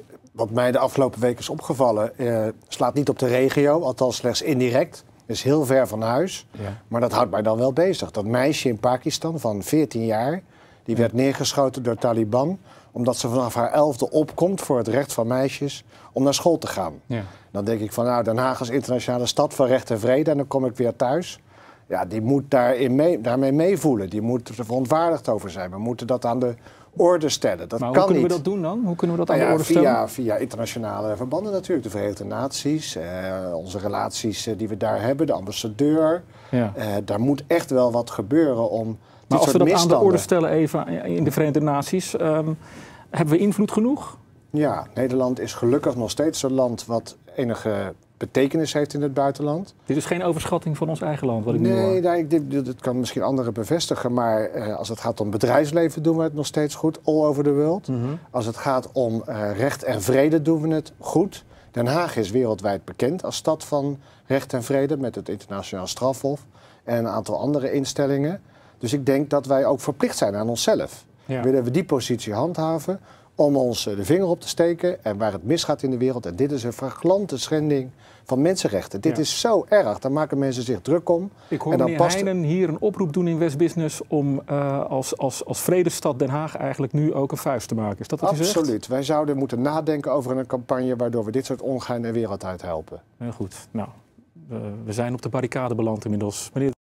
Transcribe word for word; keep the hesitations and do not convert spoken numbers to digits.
wat mij de afgelopen weken is opgevallen, uh, slaat niet op de regio, althans slechts indirect. Is heel ver van huis, ja. Maar dat houdt mij dan wel bezig. Dat meisje in Pakistan van veertien jaar, die werd neergeschoten door Taliban, omdat ze vanaf haar elfde opkomt voor het recht van meisjes om naar school te gaan. Ja. Dan denk ik van, nou, Den Haag is internationale stad van recht en vrede en dan kom ik weer thuis. Ja, die moet daarin mee, daarmee meevoelen. Die moet er verontwaardigd over zijn. We moeten dat aan de orde stellen. Dat maar hoe kan kunnen niet. we dat doen dan? Hoe kunnen we dat nou aan ja, de orde stellen? Via, via internationale verbanden natuurlijk. De Verenigde Naties, eh, onze relaties eh, die we daar hebben, de ambassadeur. Ja. Eh, daar moet echt wel wat gebeuren om. Maar als we dat misstanden... aan de orde stellen even in de Verenigde Naties, um, hebben we invloed genoeg? Ja, Nederland is gelukkig nog steeds een land wat enige betekenis heeft in het buitenland. Dit is geen overschatting van ons eigen land, wat ik nu hoor. Nee, nou, dit, dit kan misschien anderen bevestigen, maar uh, als het gaat om bedrijfsleven doen we het nog steeds goed, all over the world. Mm-hmm. Als het gaat om uh, recht en vrede doen we het goed. Den Haag is wereldwijd bekend als stad van recht en vrede met het internationaal strafhof en een aantal andere instellingen. Dus ik denk dat wij ook verplicht zijn aan onszelf. Ja. Willen we die positie handhaven om ons de vinger op te steken en waar het misgaat in de wereld. En dit is een flagrante schending van mensenrechten. Dit ja. is zo erg, daar maken mensen zich druk om. Ik hoor en dan meneer past... Heijnen hier een oproep doen in West Business om uh, als, als, als vredesstad Den Haag eigenlijk nu ook een vuist te maken. Is dat wat u zegt? Absoluut. Wij zouden moeten nadenken over een campagne waardoor we dit soort ongein de wereld uit helpen. Heel goed. Nou, uh, we zijn op de barricade beland inmiddels. Meneer